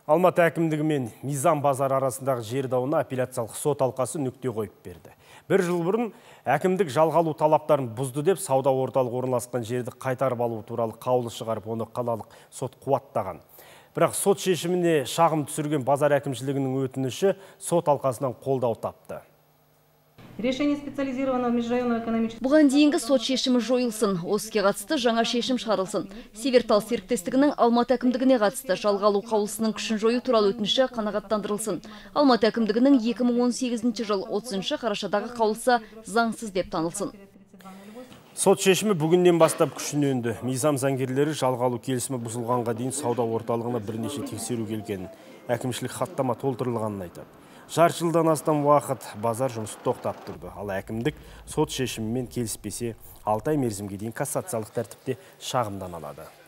Алматы әкімдігі мен Мизам базары арасындағы жер дауына апелляциялық сот алқасы нүкте қойып берді. Бір жыл бұрын әкімдік жалға алу талаптарын бұзды деп сауда орталығы орналасқан жерді қайтарып алу туралы қаулы шығарып, оны қалалық сот қуаттаған. Бірақ сот шешіміне шағым түсірген базар әкімшілігінің өтініші сот алқасынан қолдау тапты. Бұған дейінгі сот шешімі жойылсын, ОСКе қатысты жаңа шешім шығарылсын. Севертал серіктестігінің Алматы әкімдігіне қатысты жалға алу қаулысының күшін жою туралы өтініші қанағаттандырылсын. Алматы әкімдігінің 2018 жыл 30 қарашадағы қаулысы заңсыз деп танылсын. Сот шешімі бүгіннен бастап күшіне енді. Мизам заңгерлері жалға алу келісімі бұзылғанға дейін сауда орталығына бірнеше тексеру келгенін, әкімшілік хаттама толтырылғанын айтады. Жарты жылдан астам уақыт базар жұмысы тоқтап тұрды. Ал әкімдік сот шешімімен келіспесе 6 ай мерзімге дейін кассациялық тәртіпте шағымдан алады.